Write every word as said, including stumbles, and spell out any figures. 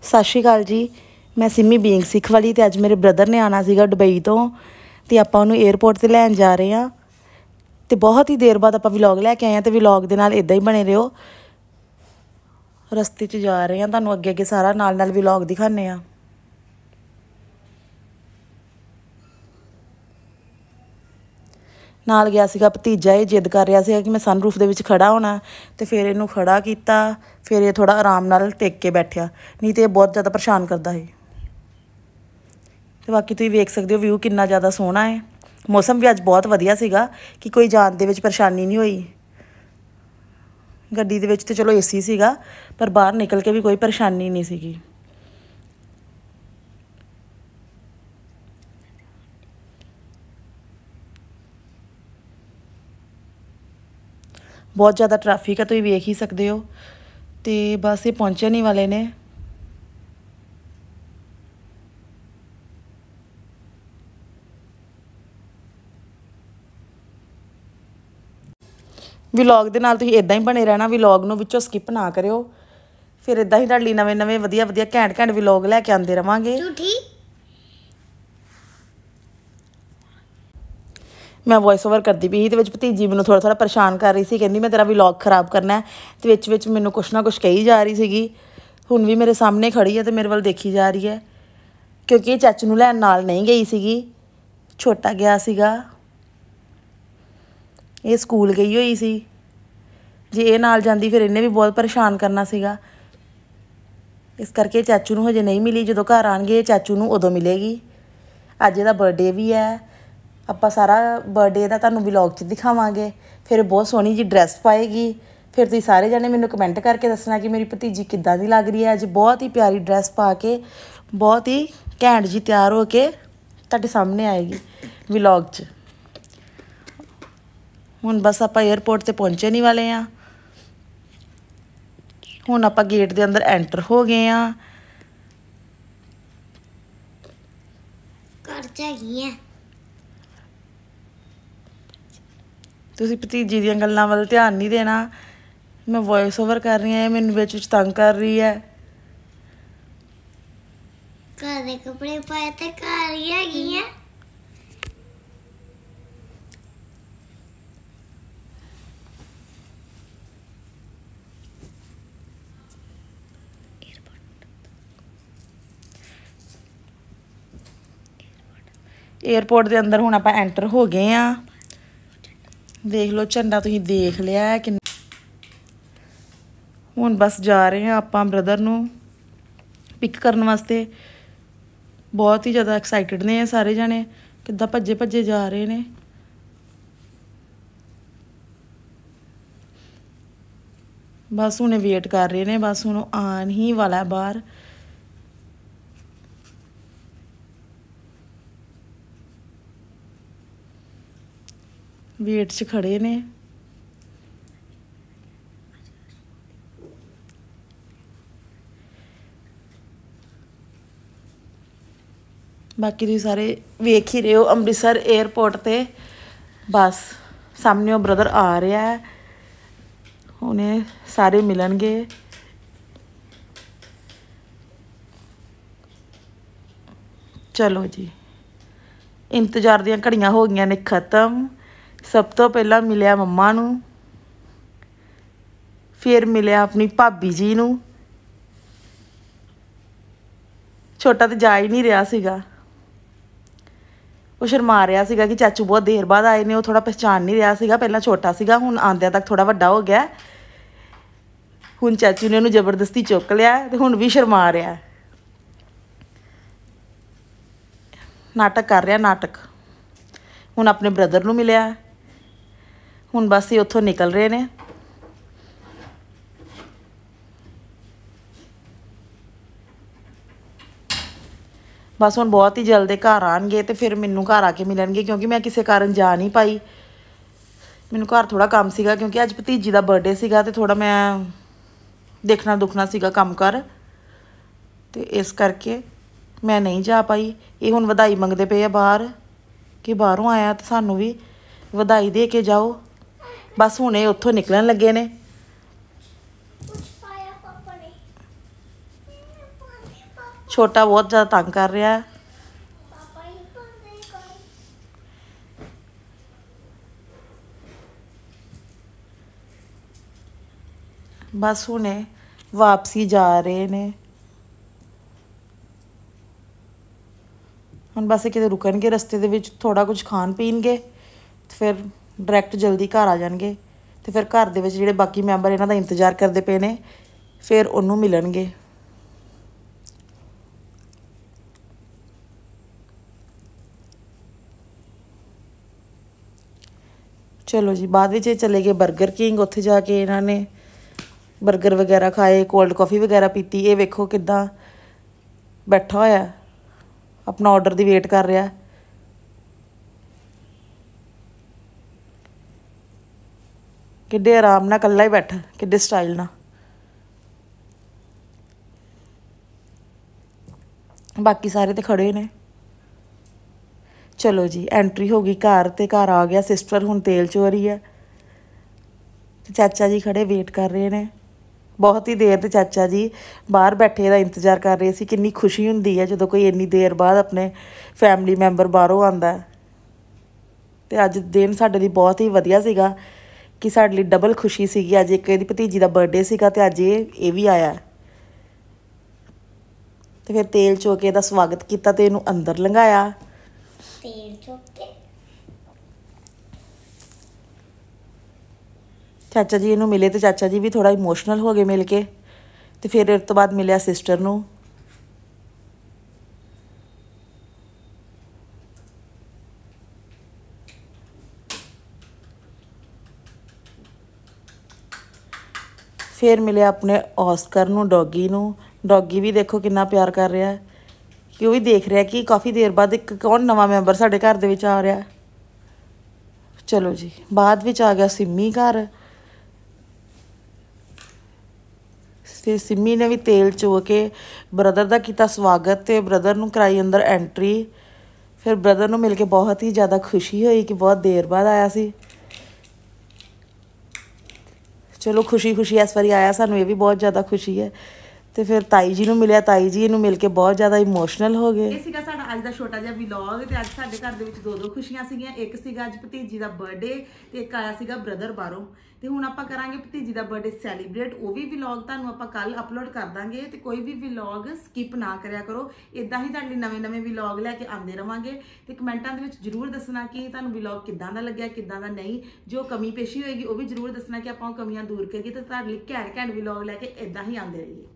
सत श्री अकाल जी। मैं सिमी बीइंग सिख वाली तो अज मेरे ब्रदर ने आना सीगा दुबई तो तो आप उन्होंने एयरपोर्ट से लैन जा रहे हैं। तो बहुत ही देर बाद आप व्लॉग लैके आए हैं तो व्लॉग के नाल इदा ही बने रहो। रस्ते च जा रहे हैं, तुहानूं अगे अगे सारा नाल नाल व्लॉग दिखाने आ। नाल गया सीगा भतीजा, ये जिद कर रहा सीगा कि मैं सनरूफ दे विच खड़ा होना, तो फिर इनू खड़ा किया, फिर ये थोड़ा आराम नाल टेक के बैठा, नहीं तो ये बहुत ज़्यादा परेशान करता है। तो बाकी तुसीं वेख सकते हो व्यू कितना ज़्यादा सोहना है। मौसम भी अज बहुत वधिया सीगा कि कोई जान दे विच परेशानी नहीं हुई। गड्डी दे विच तो चलो ए सी सीगा, पर बाहर निकल के भी कोई परेशानी नहीं सीगी। बहुत ज़्यादा ट्रैफिक है, तुसीं वेख ही सकते हो। तो बस ये पहुँचने ही वाले ने। व्लॉग दे नाल तुसीं इदां ही बने रहना, व्लॉग नूं विचों स्किप ना करियो। फिर इदां ही तुहाडे लई नवें नवें वधिया वधिया घैंट घैंट व्लॉग लैके आंदे रवांगे। मैं वॉइस ओवर करती पई तो भतीजी मैनूं थोड़ा थोड़ा परेशान कर रही सी, कहंदी मैं तेरा व्लॉग खराब करना है। तो विच विच मैनूं कुछ ना कुछ कही जा रही सीगी। हुण भी मेरे सामने खड़ी है तो मेरे वाल देखी जा रही है, क्योंकि ये चाचू नूं लैण नाल नहीं गई सीगी, छोटा गया सीगा। ये स्कूल गई हुई सी, जे ये नाल जांदी फिर इन्हें भी बहुत परेशान करना सीगा। इस करके चाचू नूं हजे नहीं मिली, जदों घर आउणगे चाचू नूं उदों मिलेगी। अज इहदा बर्थडे भी है, आपां सारा बर्थडे दा तुहानूं व्लॉग च दिखावांगे। फिर बहुत सोहनी जी ड्रैस पाएगी, फिर तुसीं सारे जने मैनूं कमेंट करके दसना कि मेरी भतीजी किद्दां दी लग रही है। अज बहुत ही प्यारी ड्रैस पा के बहुत ही घैंट जी तैयार हो के तुहाडे सामने आएगी व्लॉग च। हुण बस आपां एयरपोर्ट ते पहुंचे नहीं वाले हैं। हुण आपां गेट दे अंदर एंटर हो गए हैं। घर च हैगी है। तुसीं भतीजी दीयां गल्लां वल ध्यान नहीं देना। मैं वॉइस ओवर कर रही हूँ, मैनूं विच विच तंग कर रही है। घर दे कपड़े पाए ते घर ही हैगी है। एयरपोर्ट के अंदर हुण आपां एंटर हो गए हैं। देख लो झंडा तुसीं देख लिया है कि हुण बस जा रहे हैं आपां ब्रदर नूं पिक करने वास्ते। बहुत ही ज़्यादा एक्साइटेड ने सारे जने, किद्दां भज्जे भज्जे जा रहे ने। बस हुणे वेट कर रहे ने, बस हुण आन ही वाला है बाहर। वेट च खड़े ने। बाकी तुसीं सारे वेख ही रहे हो अमृतसर एयरपोर्ट ते। बस सामने ब्रदर आ रहा है, उन्हें सारे मिलणगे। चलो जी, इंतजार दियां घड़ियां हो गई ने खत्म। सब तो पहला मिलिया मम्मा नूं, फिर मिलिया अपनी भाभी जी नूं। छोटा तो जा ही नहीं रहा सीगा, वो शर्मा रहा सीगा कि चाचू बहुत देर बाद आए ने। वो थोड़ा पहचान नहीं रहा सीगा, पहला छोटा सीगा, हुण आंदियां तक थोड़ा वड्डा हो गया। हुण चाचू ने उन्हें जबरदस्ती चुक लिया तो हुण भी शर्मा रहा है, नाटक कर रहा नाटक। हुण अपने ब्रदर नूं मिलिया, हुण बस ये उत्थों निकल रहे ने। बस हुण बहुत ही जल्दी घर आएंगे तो फिर मैनू घर आके मिलणगे, क्योंकि मैं किसी कारण जा नहीं पाई। मैनू घर थोड़ा काम सीगा, क्योंकि अज भतीजी का बर्थडे सीगा तो थोड़ा मैं देखना दुखना सीगा काम कर, तो इस करके मैं नहीं जा पाई। ये हुण वधाई मंगते पे बाहर कि बाहरों आया तो सानू भी वधाई दे के जाओ। बस हुणे उत्थों निकलन लगे ने। ਛੋਟਾ ਬਹੁਤ ਜ਼ਿਆਦਾ ਤੰਗ ਕਰ ਰਿਹਾ ਹੈ। ਬਸ ਹੁਣੇ ਵਾਪਸੀ ਜਾ ਰਹੇ ਨੇ। ਹੁਣ ਬਸ ਕਿਤੇ ਰੁਕਣਗੇ ਰਸਤੇ ਦੇ ਵਿੱਚ, ਥੋੜਾ ਕੁਝ ਖਾਣ ਪੀਣਗੇ ਤੇ ਫਿਰ ਡਾਇਰੈਕਟ ਜਲਦੀ ਘਰ ਆ ਜਾਣਗੇ। ਤੇ ਫਿਰ ਘਰ ਦੇ ਵਿੱਚ ਜਿਹੜੇ ਬਾਕੀ ਮੈਂਬਰ ਇਹਨਾਂ ਦਾ ਇੰਤਜ਼ਾਰ ਕਰਦੇ ਪਏ ਨੇ, ਫਿਰ ਉਹਨੂੰ ਮਿਲਣਗੇ। ਚਲੋ ਜੀ, ਬਾਅਦ ਵਿੱਚ ਇਹ ਚਲੇ ਗਏ 버ਗਰ ਕਿੰਗ। ਉੱਥੇ ਜਾ ਕੇ ਇਹਨਾਂ ਨੇ 버ਗਰ ਵਗੈਰਾ ਖਾਏ, ਕੋਲਡ ਕਾਫੀ ਵਗੈਰਾ ਪੀਤੀ। ਇਹ ਵੇਖੋ ਕਿੱਦਾਂ ਬੈਠਾ ਹੋਇਆ, ਆਪਣਾ ਆਰਡਰ ਦੀ ਵੇਟ ਕਰ ਰਿਹਾ। ਕਿੱਡੇ ਆਰਾਮ ਨਾਲ ਇਕੱਲਾ ਹੀ ਬੈਠਾ, ਕਿੱਡੇ ਸਟਾਈਲ ਨਾਲ। ਬਾਕੀ ਸਾਰੇ ਤੇ ਖੜੇ ਨੇ। ਚਲੋ ਜੀ, ਐਂਟਰੀ ਹੋ ਗਈ ਘਰ, ਤੇ ਘਰ ਆ ਗਿਆ ਸਿਸਟਰ। ਹੁਣ ਤੇਲ ਚੋ ਰਹੀ ਹੈ ਤੇ ਚਾਚਾ ਜੀ ਖੜੇ ਵੇਟ ਕਰ ਰਹੇ ਨੇ ਬਹੁਤ ਹੀ ਦੇਰ। ਤੇ ਚਾਚਾ ਜੀ ਬਾਹਰ ਬੈਠੇ ਦਾ ਇੰਤਜ਼ਾਰ ਕਰ ਰਹੇ ਸੀ। ਕਿੰਨੀ ਖੁਸ਼ੀ ਹੁੰਦੀ ਹੈ ਜਦੋਂ ਕੋਈ ਇੰਨੀ ਦੇਰ ਬਾਅਦ ਆਪਣੇ ਫੈਮਿਲੀ ਮੈਂਬਰ ਬਾਹਰੋਂ ਆਉਂਦਾ। ਤੇ ਅੱਜ ਦਿਨ ਸਾਡੇ ਲਈ ਬਹੁਤ ਹੀ ਵਧੀਆ ਸੀਗਾ ਕਿ ਸਾਡੇ ਲਈ ਡਬਲ ਖੁਸ਼ੀ ਸੀਗੀ। ਅੱਜ ਇੱਕ ਇਹਦੀ ਭਤੀਜੀ ਦਾ ਬਰਥਡੇ ਸੀਗਾ ਤੇ ਅੱਜ ਇਹ ਇਹ ਵੀ ਆਇਆ। ਤੇ ਫਿਰ ਤੇਲ ਚੋ ਕੇ ਇਹਦਾ ਸਵਾਗਤ ਕੀਤਾ ਤੇ ਇਹਨੂੰ ਅੰਦਰ ਲੰਘਾਇਆ। ਤੇਲ ਚੋ ਕੇ ਚਾਚਾ ਜੀ ਇਹਨੂੰ ਮਿਲੇ ਤੇ ਚਾਚਾ ਜੀ ਵੀ ਥੋੜਾ ਇਮੋਸ਼ਨਲ ਹੋ ਗਏ ਮਿਲ ਕੇ। ਤੇ ਫਿਰ ਇਸ ਤੋਂ ਬਾਅਦ ਮਿਲਿਆ ਸਿਸਟਰ ਨੂੰ। ਫਿਰ ਮਿਲਿਆ ਆਪਣੇ ਔਸਕਰ ਨੂੰ, ਡੌਗੀ ਨੂੰ। ਡੌਗੀ ਵੀ ਦੇਖੋ ਕਿੰਨਾ ਪਿਆਰ ਕਰ ਰਿਹਾ, ਕਿ ਉਹ ਵੀ ਦੇਖ ਰਿਹਾ ਕਿ ਕਾਫੀ ਦੇਰ ਬਾਅਦ ਇੱਕ ਕੌਣ ਨਵਾਂ ਮੈਂਬਰ ਸਾਡੇ ਘਰ ਦੇ ਵਿੱਚ ਆ ਰਿਹਾ। ਚਲੋ ਜੀ, ਬਾਅਦ ਵਿੱਚ ਆ ਗਿਆ ਸਿੰਮੀ ਘਰ। ਤੇ ਸਿੰਮੀ ਨੇ ਵੀ ਤੇਲ ਚੋ ਕੇ ਬ੍ਰਦਰ ਦਾ ਕੀਤਾ ਸਵਾਗਤ ਤੇ ਬ੍ਰਦਰ ਨੂੰ ਕਰਾਈ ਅੰਦਰ ਐਂਟਰੀ। ਫਿਰ ਬ੍ਰਦਰ ਨੂੰ ਮਿਲ ਕੇ ਬਹੁਤ ਹੀ ਜ਼ਿਆਦਾ ਖੁਸ਼ੀ ਹੋਈ ਕਿ ਬਹੁਤ ਦੇਰ ਬਾਅਦ ਆਇਆ ਸੀ। ਚਲੋ ਖੁਸ਼ੀ ਖੁਸ਼ੀ ਇਸ ਵਾਰੀ ਆਇਆ, ਸਾਨੂੰ ਇਹ ਵੀ ਬਹੁਤ ਜ਼ਿਆਦਾ ਖੁਸ਼ੀ ਹੈ। ਤੇ ਫਿਰ ਤਾਈ ਜੀ ਨੂੰ ਮਿਲਿਆ, ਤਾਈ ਜੀ ਇਹਨੂੰ ਮਿਲ ਕੇ ਬਹੁਤ ਜ਼ਿਆਦਾ ਇਮੋਸ਼ਨਲ ਹੋ ਗਏ। ਇਹ ਸੀਗਾ ਸਾਡਾ ਅੱਜ ਦਾ ਛੋਟਾ ਜਿਹਾ ਵਲੌਗ। ਤੇ ਅੱਜ ਸਾਡੇ ਘਰ ਦੇ ਵਿੱਚ ਦੋ ਦੋ ਖੁਸ਼ੀਆਂ ਸੀਗੀਆਂ। ਇੱਕ ਸੀਗਾ ਅੱਜ ਭਤੀਜੀ ਦਾ ਬਰਥਡੇ ਤੇ ਇੱਕ ਆਇਆ ਸੀਗਾ ਬ੍ਰਦਰ ਬਾਹਰੋਂ। ਤੇ ਹੁਣ ਆਪਾਂ ਕਰਾਂਗੇ ਭਤੀਜੀ ਦਾ ਬਰਥਡੇ ਸੈਲੀਬ੍ਰੇਟ। ਉਹ ਵੀ ਵਲੌਗ ਤੁਹਾਨੂੰ ਆਪਾਂ ਕੱਲ ਅਪਲੋਡ ਕਰ ਦਾਂਗੇ। ਤੇ ਕੋਈ ਵੀ ਵਲੌਗ ਸਕਿਪ ਨਾ ਕਰਿਆ ਕਰੋ। ਇਦਾਂ ਹੀ ਤੁਹਾਡੇ ਲਈ ਨਵੇਂ ਨਵੇਂ ਵਲੌਗ ਲੈ ਕੇ ਆਉਂਦੇ ਰਵਾਂਗੇ। ਤੇ ਕਮੈਂਟਾਂ ਦੇ ਵਿੱਚ ਜ਼ਰੂਰ ਦੱਸਣਾ ਕਿ ਤੁਹਾਨੂੰ ਵਲੌਗ ਕਿੱਦਾਂ ਦਾ ਲੱਗਿਆ, ਕਿੱਦਾਂ ਦਾ ਨਹੀਂ। ਜੋ ਕਮੀ ਪੇਸ਼ੀ ਹੋਏਗੀ ਉਹ ਵੀ ਜ਼ਰੂਰ ਦੱਸਣਾ ਕਿ ਆਪਾਂ ਉਹ ਕਮੀਆਂ ਦੂਰ ਕਰੀਏ ਤੇ ਤੁਹਾਡੇ ਲਈ ਘੈਂਟ ਘੈਂਟ ਵਲੌਗ ਲੈ ਕੇ ਇਦਾਂ ਹੀ ਆਉਂਦੇ ਰਹੀਏ।